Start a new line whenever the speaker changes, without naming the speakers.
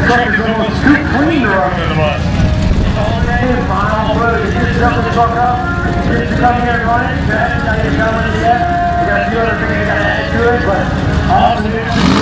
truck is almost too clean to run in the mud. Final road, you just jump the truck up, you come here and run it, you actually got your gun in yet. You got a few other things you got to add to it, but awesome.